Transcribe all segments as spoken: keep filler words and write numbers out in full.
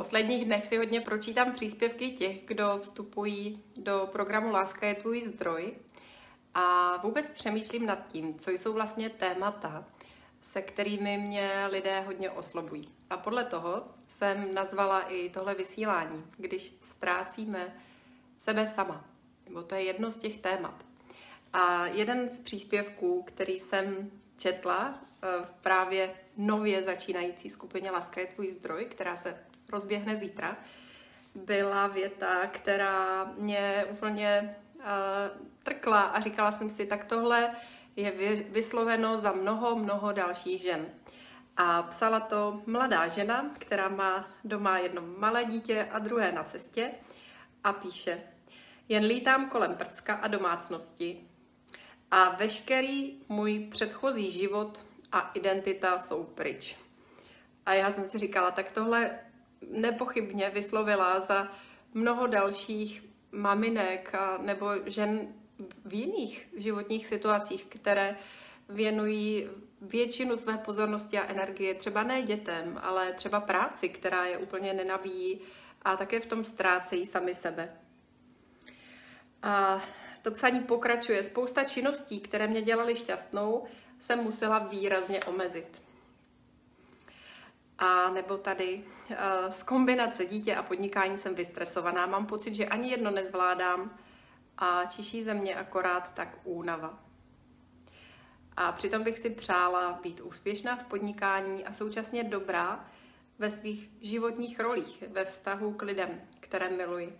posledních dnech si hodně pročítám příspěvky těch, kdo vstupují do programu Láska je tvůj zdroj a vůbec přemýšlím nad tím, co jsou vlastně témata, se kterými mě lidé hodně oslovují. A podle toho jsem nazvala i tohle vysílání, když ztrácíme sebe sama. Nebo to je jedno z těch témat. A jeden z příspěvků, který jsem četla v právě nově začínající skupině Láska je tvůj zdroj, která se rozběhne zítra, byla věta, která mě úplně uh, trkla a říkala jsem si, tak tohle je vysloveno za mnoho, mnoho dalších žen. A psala to mladá žena, která má doma jedno malé dítě a druhé na cestě a píše: jen lítám kolem prcka a domácnosti a veškerý můj předchozí život a identita jsou pryč. A já jsem si říkala, tak tohle nepochybně vyslovila za mnoho dalších maminek a, nebo žen v jiných životních situacích, které věnují většinu své pozornosti a energie třeba ne dětem, ale třeba práci, která je úplně nenabíjí a také v tom ztrácejí sami sebe. A to psaní pokračuje. Spousta činností, které mě dělaly šťastnou, jsem musela výrazně omezit. A nebo tady z kombinace dítě a podnikání jsem vystresovaná. Mám pocit, že ani jedno nezvládám a čiší ze mě akorát tak únava. A přitom bych si přála být úspěšná v podnikání a současně dobrá ve svých životních rolích, ve vztahu k lidem, které miluji.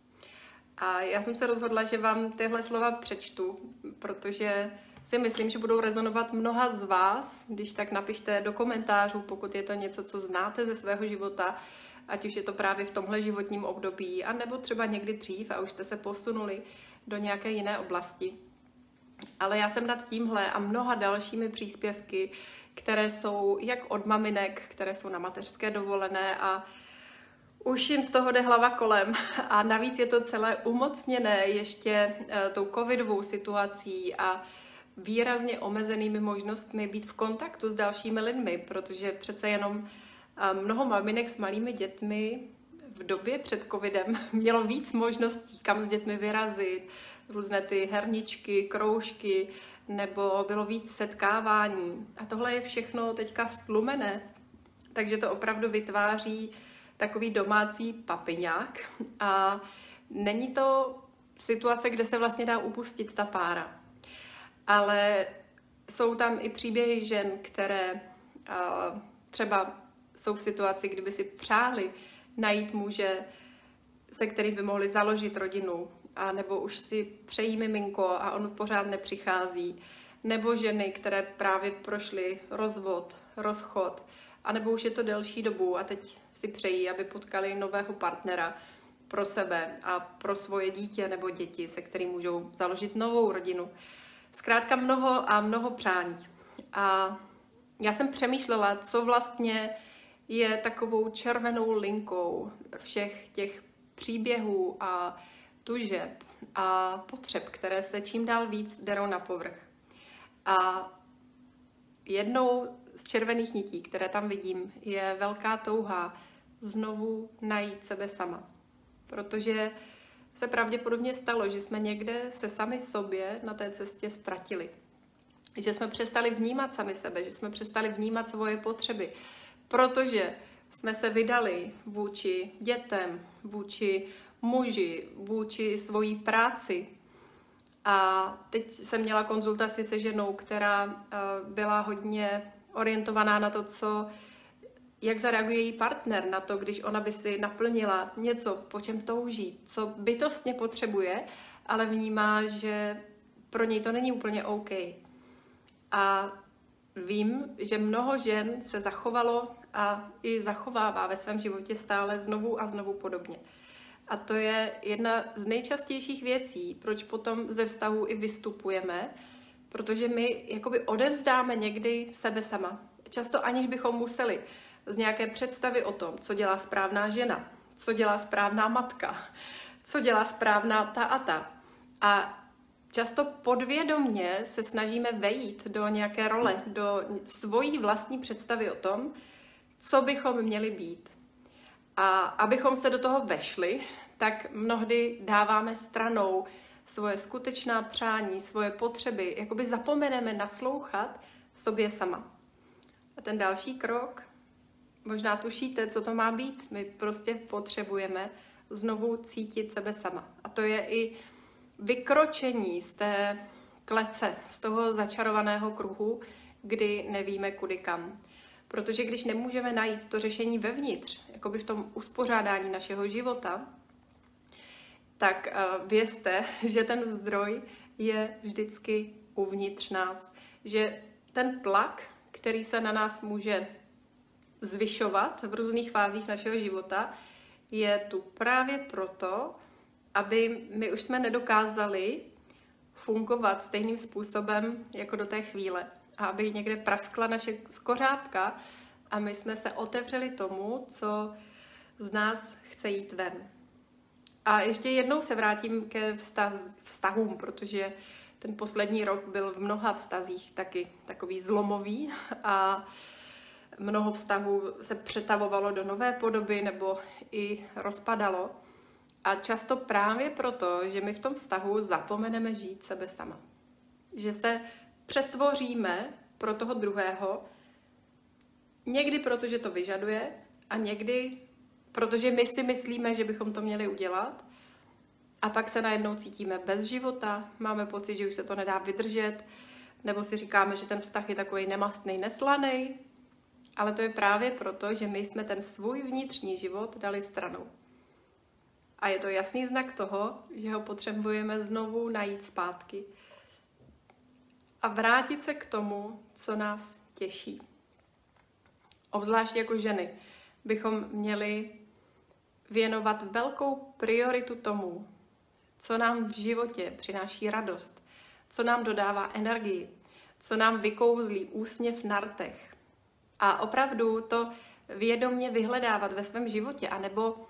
A já jsem se rozhodla, že vám tyhle slova přečtu, protože si myslím, že budou rezonovat mnoha z vás, když tak napište do komentářů, pokud je to něco, co znáte ze svého života, ať už je to právě v tomhle životním období, anebo třeba někdy dřív a už jste se posunuli do nějaké jiné oblasti. Ale já jsem nad tímhle a mnoha dalšími příspěvky, které jsou jak od maminek, které jsou na mateřské dovolené a už jim z toho jde hlava kolem a navíc je to celé umocněné ještě tou covidovou situací a výrazně omezenými možnostmi být v kontaktu s dalšími lidmi, protože přece jenom mnoho maminek s malými dětmi v době před covidem mělo víc možností, kam s dětmi vyrazit, různé ty herničky, kroužky, nebo bylo víc setkávání. A tohle je všechno teďka stlumené, takže to opravdu vytváří takový domácí papiňák a není to situace, kde se vlastně dá upustit ta pára. Ale jsou tam i příběhy žen, které uh, třeba jsou v situaci, kdyby si přáli najít muže, se kterým by mohli založit rodinu, a nebo už si přejí miminko a on pořád nepřichází, nebo ženy, které právě prošly rozvod, rozchod, a nebo už je to delší dobu a teď si přejí, aby potkali nového partnera pro sebe a pro svoje dítě nebo děti, se kterým můžou založit novou rodinu. Zkrátka mnoho a mnoho přání. A já jsem přemýšlela, co vlastně je takovou červenou linkou všech těch příběhů a tužeb a potřeb, které se čím dál víc derou na povrch. A jednou z červených nití, které tam vidím, je velká touha znovu najít sebe sama. Protože se pravděpodobně stalo, že jsme někde se sami sobě na té cestě ztratili. Že jsme přestali vnímat sami sebe, že jsme přestali vnímat svoje potřeby, protože jsme se vydali vůči dětem, vůči muži, vůči svojí práci. A teď jsem měla konzultaci se ženou, která byla hodně orientovaná na to, co, jak zareaguje její partner na to, když ona by si naplnila něco, po čem touží, co bytostně potřebuje, ale vnímá, že pro něj to není úplně OK. A vím, že mnoho žen se zachovalo a i zachovává ve svém životě stále znovu a znovu podobně. A to je jedna z nejčastějších věcí, proč potom ze vztahu i vystupujeme, protože my jakoby odevzdáme někdy sebe sama. Často aniž bychom museli z nějaké představy o tom, co dělá správná žena, co dělá správná matka, co dělá správná ta a ta. A často podvědomně se snažíme vejít do nějaké role, do svojí vlastní představy o tom, co bychom měli být. A abychom se do toho vešli, tak mnohdy dáváme stranou svoje skutečná přání, svoje potřeby, jakoby zapomeneme naslouchat sobě sama. A ten další krok, možná tušíte, co to má být. My prostě potřebujeme znovu cítit sebe sama. A to je i vykročení z té klece, z toho začarovaného kruhu, kdy nevíme kudy kam. Protože když nemůžeme najít to řešení vevnitř, jakoby v tom uspořádání našeho života, tak vězte, že ten zdroj je vždycky uvnitř nás. Že ten tlak, který se na nás může zvyšovat v různých fázích našeho života, je tu právě proto, aby my už jsme nedokázali fungovat stejným způsobem jako do té chvíle. A aby někde praskla naše skořápka a my jsme se otevřeli tomu, co z nás chce jít ven. A ještě jednou se vrátím ke vztahům, protože ten poslední rok byl v mnoha vztazích taky takový zlomový a mnoho vztahů se přetavovalo do nové podoby nebo i rozpadalo. A často právě proto, že my v tom vztahu zapomeneme žít sebe sama. Že se přetvoříme pro toho druhého, někdy proto, že to vyžaduje a někdy protože my si myslíme, že bychom to měli udělat a pak se najednou cítíme bez života, máme pocit, že už se to nedá vydržet, nebo si říkáme, že ten vztah je takový nemastný, neslaný, ale to je právě proto, že my jsme ten svůj vnitřní život dali stranou. A je to jasný znak toho, že ho potřebujeme znovu najít zpátky a vrátit se k tomu, co nás těší. Obzvlášť jako ženy bychom měli věnovat velkou prioritu tomu, co nám v životě přináší radost, co nám dodává energii, co nám vykouzlí úsměv na rtech. A opravdu to vědomě vyhledávat ve svém životě, anebo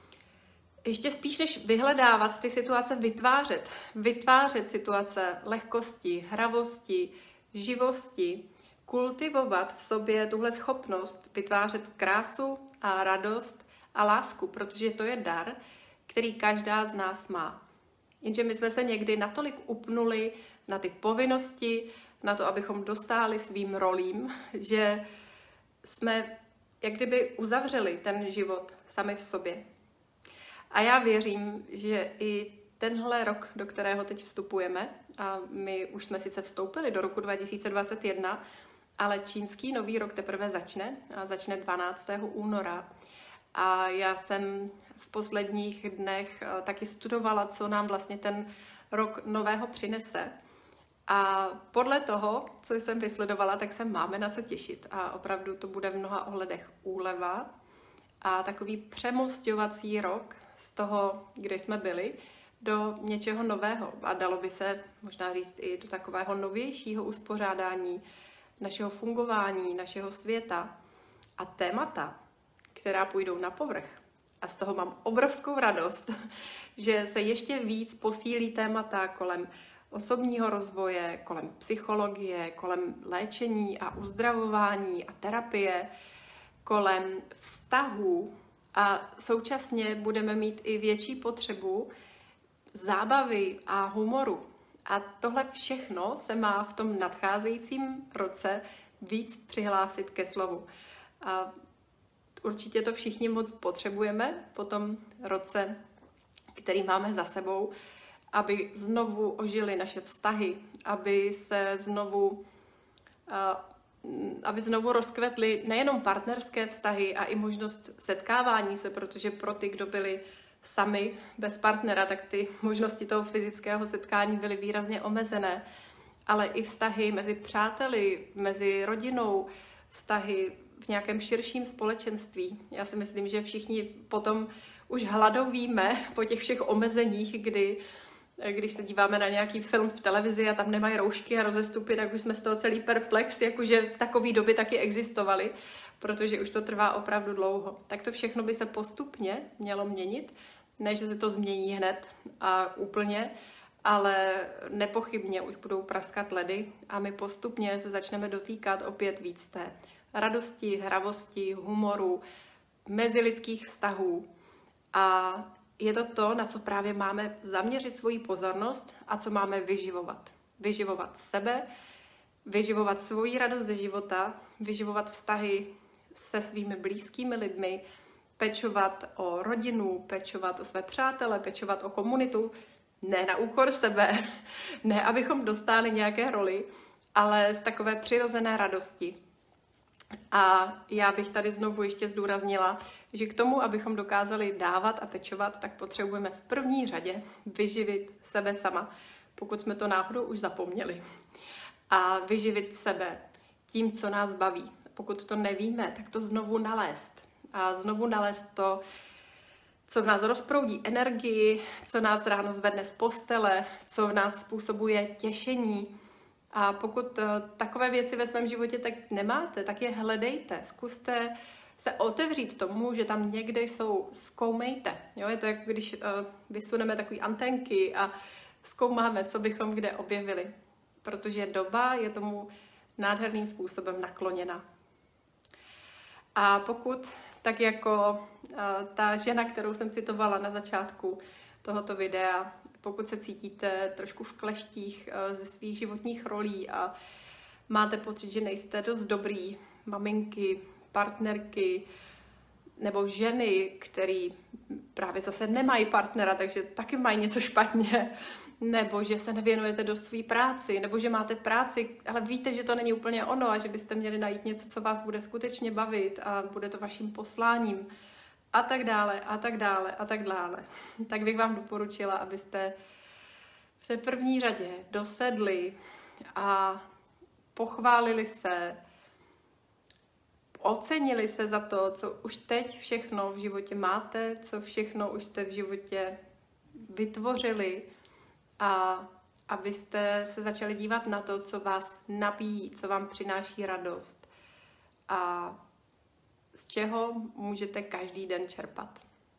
ještě spíš než vyhledávat ty situace, vytvářet. Vytvářet situace lehkosti, hravosti, živosti, kultivovat v sobě tuhle schopnost vytvářet krásu a radost a lásku, protože to je dar, který každá z nás má. Jenže my jsme se někdy natolik upnuli na ty povinnosti, na to, abychom dostáli svým rolím, že jsme jak kdyby uzavřeli ten život sami v sobě. A já věřím, že i tenhle rok, do kterého teď vstupujeme, a my už jsme sice vstoupili do roku dva tisíce dvacet jedna, ale čínský nový rok teprve začne a začne dvanáctého února. A já jsem v posledních dnech taky studovala, co nám vlastně ten rok nového přinese. A podle toho, co jsem vysledovala, tak se máme na co těšit. A opravdu to bude v mnoha ohledech úleva a takový přemosťovací rok z toho, kde jsme byli, do něčeho nového. A dalo by se možná říct i do takového novějšího uspořádání našeho fungování, našeho světa. A témata, která půjdou na povrch, a z toho mám obrovskou radost, že se ještě víc posílí témata kolem osobního rozvoje, kolem psychologie, kolem léčení a uzdravování a terapie, kolem vztahů a současně budeme mít i větší potřebu zábavy a humoru. A tohle všechno se má v tom nadcházejícím roce víc přihlásit ke slovu. A určitě to všichni moc potřebujeme po tom roce, který máme za sebou, aby znovu ožily naše vztahy, aby se znovu, aby znovu rozkvetly nejenom partnerské vztahy a i možnost setkávání se, protože pro ty, kdo byli sami bez partnera, tak ty možnosti toho fyzického setkání byly výrazně omezené, ale i vztahy mezi přáteli, mezi rodinou, vztahy v nějakém širším společenství. Já si myslím, že všichni potom už hladovíme po těch všech omezeních, kdy když se díváme na nějaký film v televizi a tam nemají roušky a rozestupy, tak už jsme z toho celý perplex, jakože takové doby taky existovaly, protože už to trvá opravdu dlouho. Tak to všechno by se postupně mělo měnit, ne, že se to změní hned a úplně, ale nepochybně už budou praskat ledy a my postupně se začneme dotýkat opět víc té radosti, hravosti, humoru, mezilidských vztahů. A je to to, na co právě máme zaměřit svoji pozornost a co máme vyživovat. Vyživovat sebe, vyživovat svoji radost ze života, vyživovat vztahy se svými blízkými lidmi, pečovat o rodinu, pečovat o své přátele, pečovat o komunitu, ne na úkor sebe, ne abychom dostali nějaké roli, ale z takové přirozené radosti. A já bych tady znovu ještě zdůraznila, že k tomu, abychom dokázali dávat a pečovat, tak potřebujeme v první řadě vyživit sebe sama, pokud jsme to náhodou už zapomněli. A vyživit sebe tím, co nás baví. Pokud to nevíme, tak to znovu nalézt. A znovu nalézt to, co v nás rozproudí energii, co nás ráno zvedne z postele, co v nás způsobuje těšení. A pokud takové věci ve svém životě tak nemáte, tak je hledejte, zkuste se otevřít tomu, že tam někde jsou, zkoumejte. Jo, je to jako když uh, vysuneme takové antenky a zkoumáme, co bychom kde objevili. Protože doba je tomu nádherným způsobem nakloněna. A pokud, tak jako uh, ta žena, kterou jsem citovala na začátku tohoto videa, pokud se cítíte trošku v kleštích uh, ze svých životních rolí a máte pocit, že nejste dost dobrý, maminky, partnerky nebo ženy, které právě zase nemají partnera, takže taky mají něco špatně, nebo že se nevěnujete dost své práci, nebo že máte práci, ale víte, že to není úplně ono a že byste měli najít něco, co vás bude skutečně bavit a bude to vaším posláním a tak dále, a tak dále, a tak dále. Tak bych vám doporučila, abyste v první řadě dosedli a pochválili se, ocenili se za to, co už teď všechno v životě máte, co všechno už jste v životě vytvořili, a abyste se začali dívat na to, co vás nabíjí, co vám přináší radost a z čeho můžete každý den čerpat.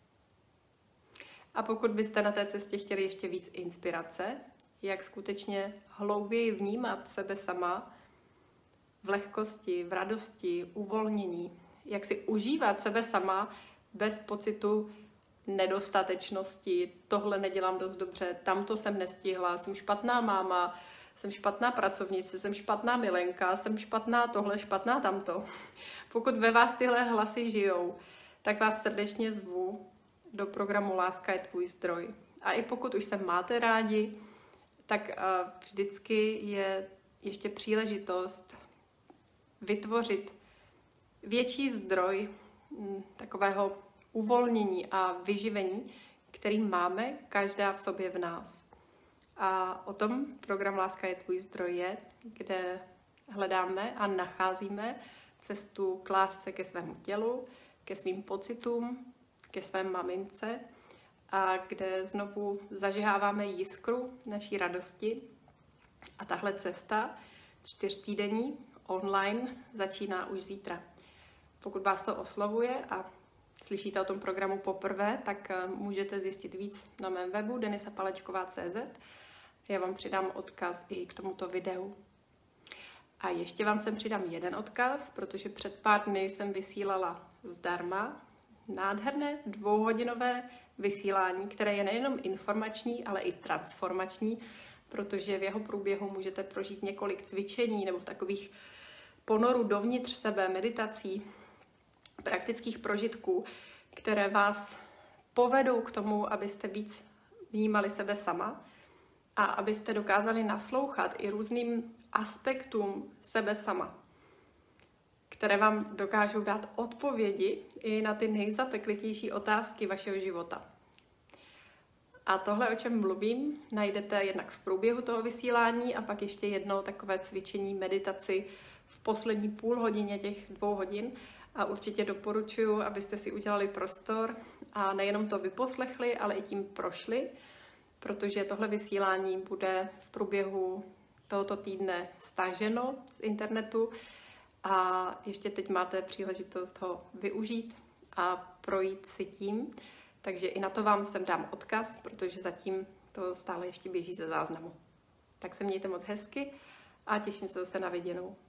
A pokud byste na té cestě chtěli ještě víc inspirace, jak skutečně hlouběji vnímat sebe sama v lehkosti, v radosti, uvolnění, jak si užívat sebe sama bez pocitu nedostatečnosti, tohle nedělám dost dobře, tamto jsem nestihla, jsem špatná máma, jsem špatná pracovnice, jsem špatná milenka, jsem špatná tohle, špatná tamto. Pokud ve vás tyhle hlasy žijou, tak vás srdečně zvu do programu Láska je tvůj zdroj. A i pokud už se máte rádi, tak vždycky je ještě příležitost vytvořit větší zdroj takového uvolnění a vyživení, který máme každá v sobě v nás. A o tom program Láska je tvůj zdroj je, kde hledáme a nacházíme cestu k lásce ke svému tělu, ke svým pocitům, ke své mamince a kde znovu zažeháváme jiskru naší radosti. A tahle cesta čtyřtýdenní online začíná už zítra. Pokud vás to oslovuje a slyšíte o tom programu poprvé, tak můžete zjistit víc na mém webu denisapalečková tečka cé zet. Já vám přidám odkaz i k tomuto videu. A ještě vám sem přidám jeden odkaz, protože před pár dny jsem vysílala zdarma nádherné dvouhodinové vysílání, které je nejenom informační, ale i transformační, protože v jeho průběhu můžete prožít několik cvičení nebo takových ponorů dovnitř sebe, meditací, praktických prožitků, které vás povedou k tomu, abyste víc vnímali sebe sama a abyste dokázali naslouchat i různým aspektům sebe sama, které vám dokážou dát odpovědi i na ty nejzapeklitější otázky vašeho života. A tohle, o čem mluvím, najdete jednak v průběhu toho vysílání a pak ještě jedno takové cvičení, meditaci v poslední půl hodině těch dvou hodin. A určitě doporučuji, abyste si udělali prostor a nejenom to vyposlechli, ale i tím prošli, protože tohle vysílání bude v průběhu tohoto týdne staženo z internetu a ještě teď máte příležitost ho využít a projít si tím. Takže i na to vám sem dám odkaz, protože zatím to stále ještě běží ze záznamu. Tak se mějte moc hezky a těším se zase na viděnou.